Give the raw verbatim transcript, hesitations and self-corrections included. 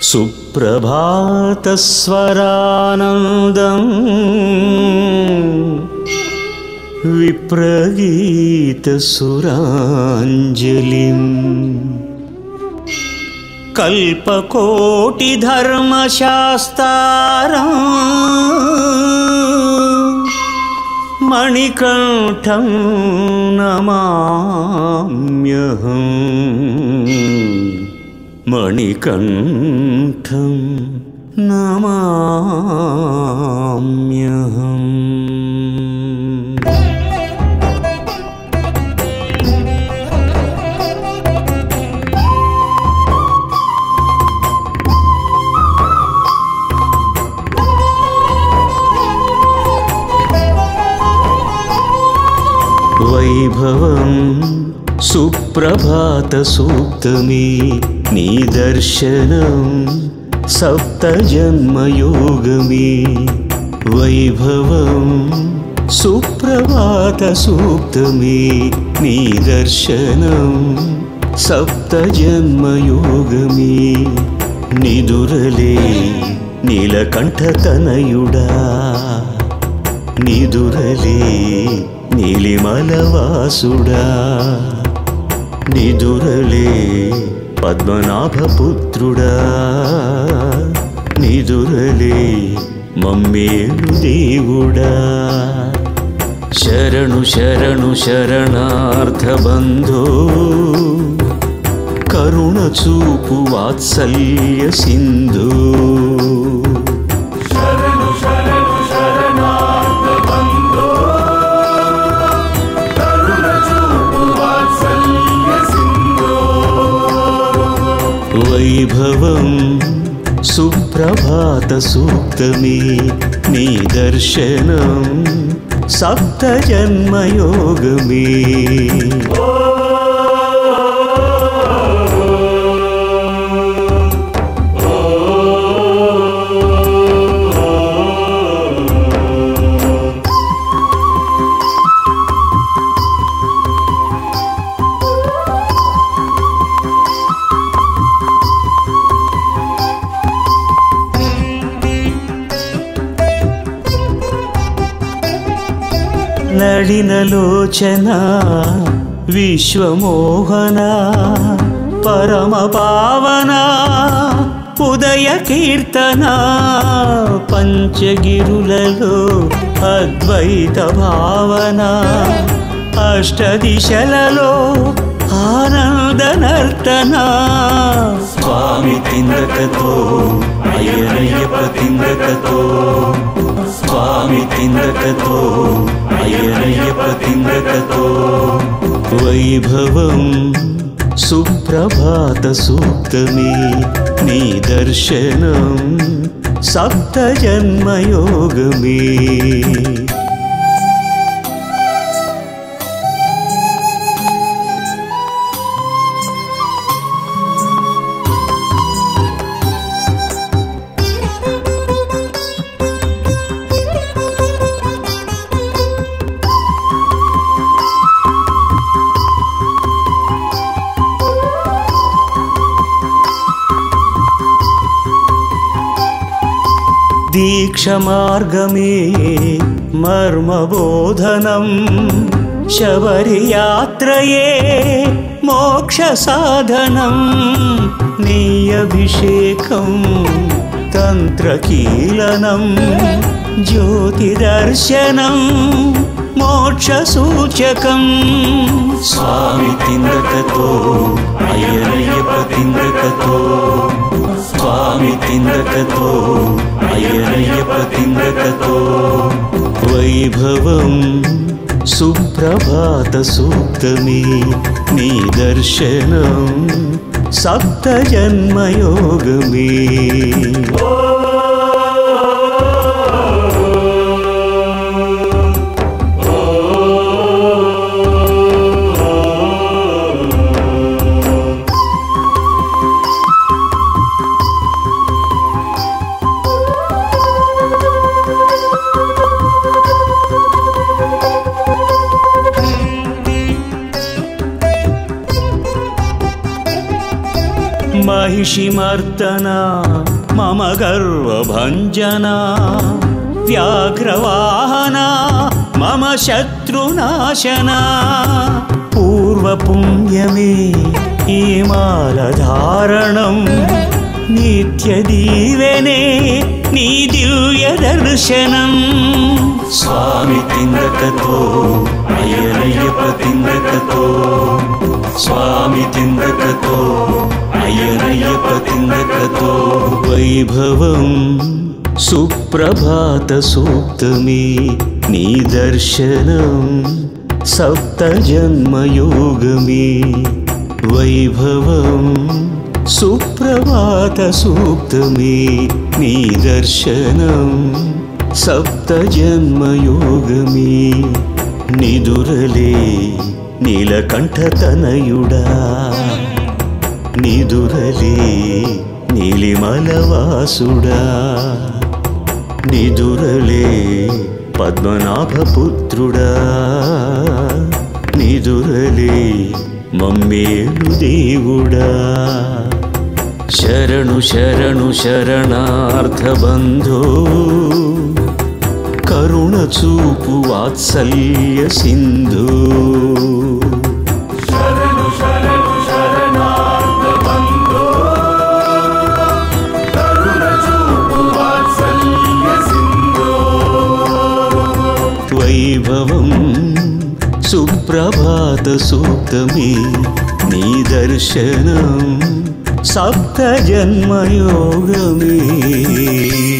सुप्रभातस्वरानन्दं विप्रगीतसुराञ्जलिम् कल्पकोटिधर्मशास्तारं मणिकण्ठं नमाम्यहम् मणिकण्ठं नमाम्यहम्। वैभवं सुप्रभातसूक्तमे निदर्शनं सप्तजन्मयोगमे। वैभवं सुप्रभातसूक्तमे निदर्शनं सप्तजन्मयोगमे। निदुरले नीलकण्ठतनयुडा निदुरले नीलिमलवासुडा निदुरले पद्मनाभपुत्रुडा निदुरले मम्मेलु దేవుడా। शरणु शरणु शरणार्थबन्धो करुण चूपु वात्सल्य सिन्धु। वैभवं सुप्रभातसूक्तमे निदर्शनं सप्तजन्मयोगमे। नलिनलोचना विश्वमोहना परमपावना उदय कीर्तना। पंचगिरुలలో अद्वैत भावना अष्टदिशలలో आनंद नर्तना। स्वामी तिंदकतो अय्यनय्यप्प तिंदकतो स्वामी तिंदकतो अय्यनय्यप्प तिंदकतो। वैभवं सुप्रभातसूक्तमे निदर्शनं सप्तजन्मयोगमे। दीक्षामार्गमे मर्मबोधनं शबरियात्रये मोक्षसाधनं। नीयभिषेकं तन्त्रकीलनं ज्योतिदर्शनं मोक्षसूचकं। स्वामी तिंदकतो अय्यनय्यप्प तिंदकतो स्वामी तिंदकतो अय्यनय्यप्प तिंदकतो। वैभवं सुप्रभातसूक्तमे निदर्शनं सप्तजन्मयोगमे। महिषिमर्दना मम गर्वभञ्जना व्याघ्रवाहना मम शत्रुनाशना पूर्वपुण्यमे हिमालधारणं नित्यदीवने नी दिव्यदर्शनं स्वामी तिन्दकतो अय्यनय्यप्प तिन्दकतो स्वामी तिन्दकतो अय्यनय्यप्प तिन्दकतो वैभवं सुप्रभातसूक्तमे नी दर्शनं सप्तजन्मयोगमे वैभवं सुप्रभातसूक्तमे नी दर्शनं सप्तजन्मयोगमे निदुरले नीलकण्ठतनयुडा निदुरले नीलिमलवासुडा निदुरले पद्मनाभपुत्रुडा निदुरले मम्मेलु దేవుడా శరణు శరణు శరణార్థబంధో కరుణ చూపు వాత్సల్య సింధు శరణు శరణు శరణార్థబంధో కరుణ చూపు వాత్సల్య సింధు వైభవం सुप्रभात सूक्तमे नी दर्शनं सप्तजन्मयोगमे।